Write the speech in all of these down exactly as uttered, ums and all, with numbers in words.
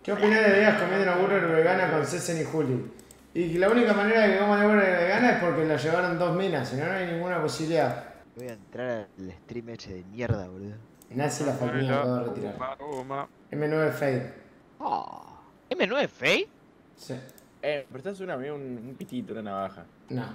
¿Qué opinás de Vegas comiendo una burger vegana con Cesen y Juli? Y que la única manera de que coma una burger vegana es porque la llevaron dos minas, si no, no hay ninguna posibilidad. Voy a entrar al stream ese de mierda, boludo. Nace la faquilla, acabo de retirar. M nueve Fade. Oh. ¿M nueve Fade? Sí. Eh, prestás una, un, un pitito, una navaja. No.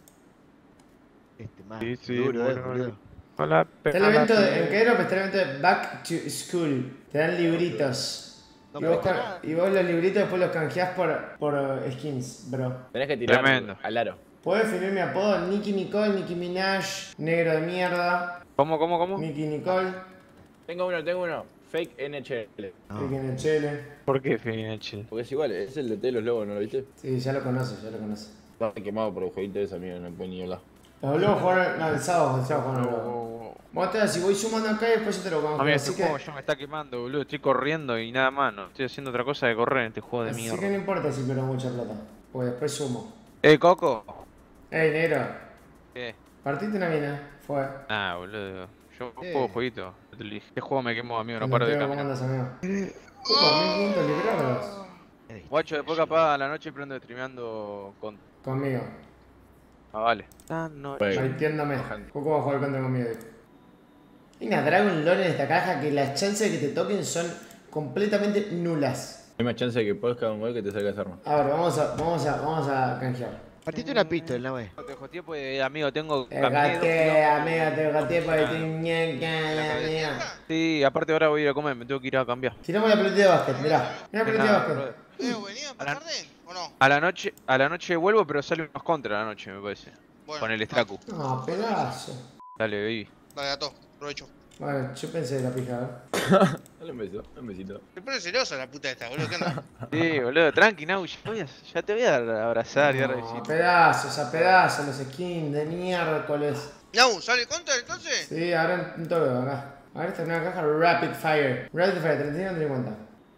Este más Sí, sí, duro, eh, bueno, boludo. Hola, Está el evento de, ¿en qué aeropuerto está el evento de Back to School? Te dan libritos. No y, vos, cuesta nada. y vos los libritos después los canjeás por, por uh, skins, bro. Tenés que tirar Tremendo. al aro. ¿Puedo definir mi apodo? Nicky Nicole, Nicki Minaj, negro de mierda. ¿Cómo, cómo, cómo? Nicky Nicole, Tengo uno, tengo uno. Fake N H L. Ricky en el Chele. ¿Por qué Finichel? Porque es igual, es el de T los lobos, ¿no lo viste? Sí, ya lo conoces, ya lo conoces. Está quemado por el jueguito de ese amigo, no puede ni hablar. Los lobos jugaron, no, el sábado, el sábado jugaron los lobos. Vos te das, si voy sumando acá y después yo te lo conozco. A mí Así este que, juego ya me está quemando, boludo. Estoy corriendo y nada más, no estoy haciendo otra cosa que correr en este juego de así mierda. que no importa si pierdo mucha plata, porque después sumo. Eh, Coco. Ey, negro, ¿Qué? partiste una mina, fue. Ah, boludo. Yo Eh. juego jueguito. Este juego me quemó, amigo, no Cuando paro de te veo, ¿cómo caminar. andas, amigo? Upa, mil quinientos librados. Guacho, después capaz a la noche prendo streameando con... Conmigo, Ah, vale. Ah, no. Bueno. baiteándome. Cuco va a jugar contra conmigo, dijo. Hay una Dragon Lore en esta caja que las chances de que te toquen son completamente nulas. Hay más chance de que puedas cagar un gol que te salga esa arma. A ver, vamos a, vamos a, vamos a canjear. Partiste una pistola, la wey. No te joteé, pues, amigo, tengo... Te caminé dos gateé, kilómetros. amiga, te gateé para que te ñeca, amiga. Sí, aparte ahora voy a ir a comer, me tengo que ir a cambiar. Tiramos la pelotita de básquet, mirá. Mirá la pelotita de Nada, básquet. brother. Eh, ¿venía A para la- tarde o no? A la noche, a la noche vuelvo, pero sale unos contra a la noche, me parece. Bueno, Con el Straku. No, pedazo. Dale, baby. Dale, gato, aprovecho. Bueno, yo pensé de la pija, ¿eh? Dale un beso, un besito. Me pone celosa la puta esta, boludo, ¿qué onda? Sí, boludo, tranqui, Nau, ya, voy a- ya te voy a abrazar y dar No, besitos. pedazos, a pedazos, los skins de miércoles. Yau, ¿sale contra entonces? Sí, ahora en todo acá. A ver, esta nueva caja Rapid Fire. Rapid Fire, treinta y uno, treinta y cuenta.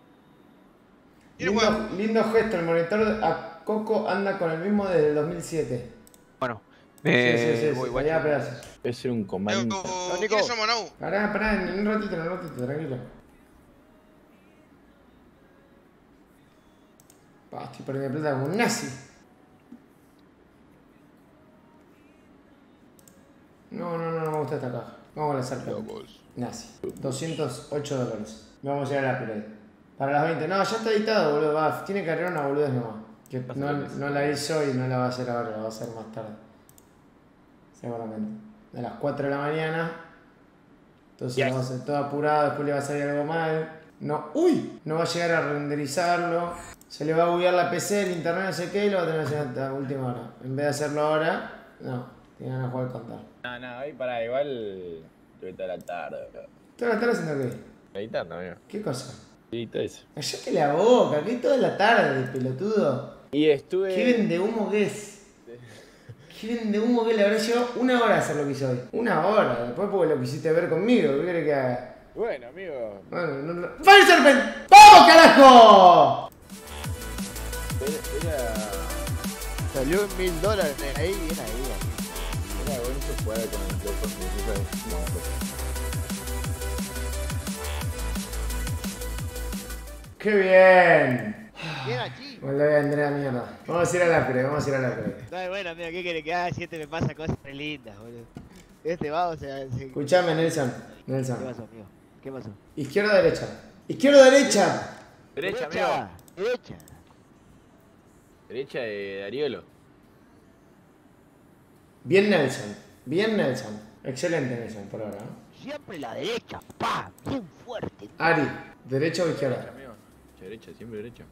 Tiene Lindo, huevo. lindo gesto, el monitor a Coco anda con el mismo desde el dos mil siete. Bueno, Sí, eh, sí, sí, voy, sí, guacho. allá a pedazos. Debe ser un comando. Yau, Nico. ¿quiénes somos, Nau? Pará, pará, en un ratito, en un ratito, tranquilo. Pa, estoy perdiendo plata como un nazi. No, no, no, no me gusta esta caja. Vamos con la sarta. Nazi. doscientos ocho dólares. Vamos a llegar a la pelea. Para las veinte. No, ya está editado, boludo. Va, tiene que agregar una boludez nomás. Que no, no la hizo y no la va a hacer ahora, la va a hacer más tarde. Seguramente. A las cuatro de la mañana. Entonces Yes. va a hacer todo apurado, después le va a salir algo mal. No, uy, no va a llegar a renderizarlo. Se le va a buguear la P C, el internet, no sé qué, y lo va a tener que hacer hasta última hora. En vez de hacerlo ahora, no, tienen que jugar contar. No, no, ahí para igual. Te voy a estar a la tarde. ¿Te vas a estar haciendo qué? Meditando, amigo. ¿Qué cosa? Sí, todo eso. Cállate la boca, que toda la tarde, pelotudo. Y estuve. ¿Qué vende humo que es? ¿Qué vende humo que le habrá llevado una hora hacer lo que hice hoy? Una hora, después porque lo quisiste ver conmigo, ¿qué querés que haga? Bueno, amigo. Bueno, no, no. ¡Fire Serpent! ¡Vamos, carajo! Era. Era. Salió en mil dólares ahí, bien ahí, amigo. Era bonito jugar con el Play cuatro, no, ¡Qué bien! Bien aquí. Me lo voy a vender a la mierda. Vamos a ir a la pre, vamos a ir a la pre. No, bueno, amigo, ¿qué querés que haga? Siete me pasa cosas re lindas, boludo. Este va, o sea, se... Escuchame, Nelson. ¿Qué Nelson. pasó, amigo? ¿Qué pasó? Izquierda o derecha. ¡Izquierda o derecha! Derecha, amigo. Derecha. Derecha de Dariolo. Bien, Nelson. Bien, Nelson. Excelente, Nelson, por ahora. ¿no? Siempre la derecha, pa, bien fuerte. Ari, ¿derecha o Derecha, izquierda? amigo. Derecha, siempre derecha.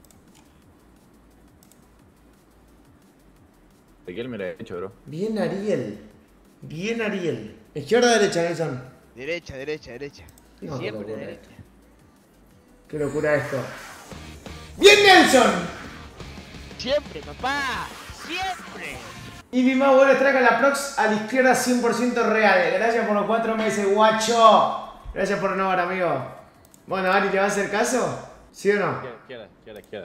Riquelme era derecho, bro. Bien, Ariel. Bien, Ariel. ¿Izquierda o derecha, Nelson? Derecha, derecha, derecha. No, qué Siempre locura derecha. esto. Qué locura esto. ¡Bien, Nelson! Siempre, papá. Siempre. Y mi más buena traca la prox a la izquierda cien por ciento real. Gracias por los cuatro meses, guacho. Gracias por renovar, amigo. Bueno, Ari, ¿te va a hacer caso? ¿Sí o no? Izquierda, izquierda, izquierda, izquierda.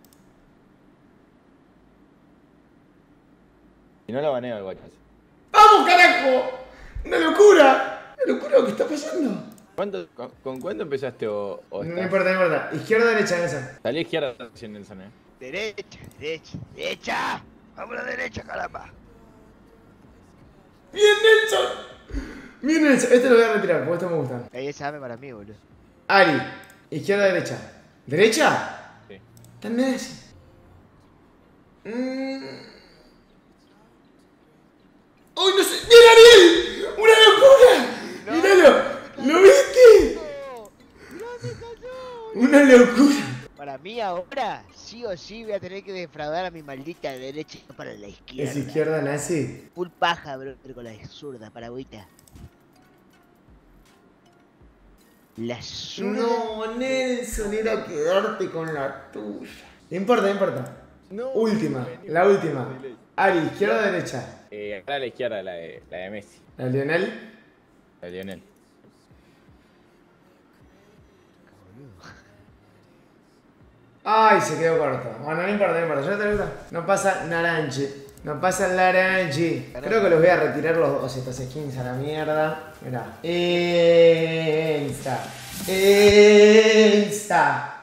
Si no la baneo el guachas. ¡Vamos, carajo! ¡Una locura! ¡Una locura lo que está pasando! ¿Cuánto, con, ¿Con cuánto empezaste o, o No estás? importa, no importa. Izquierda, derecha, Nelson. Salí izquierda sin Nelson, eh. Derecha, derecha, derecha. Vamos a la derecha, caramba. ¡Bien, Nelson! Bien, Nelson. Este lo voy a retirar, porque esto me gusta. Ahí esa dame para mí, boludo. Ari, izquierda, derecha. ¿Derecha? Sí. También así. Mm. ¡Uy, no sé! ¡Bien, Ariel! ¡Una locura! No. ¡Míralo! ¿Lo viste? ¡No me cayó! ¡Una locura! Para mí ahora, sí o sí, voy a tener que defraudar a mi maldita derecha para la izquierda. ¿Es izquierda nazi? Full paja, bro, pero con la zurda, para agüita. La zurda. No, Nelson, era quedarte con la tuya. No importa, no importa. No, Última, vení, la última. delay. Ari, izquierda o derecha. Eh, acá a la izquierda, la de, la de Messi, La de Lionel. la de Lionel. Ay, se quedó corto. Bueno, no importa, no importa. ¿Ya te gusta? No pasa naranji. No pasa naranji. Creo que los voy a retirar los dos estos skins a la mierda. Mirá. Insta. Insta.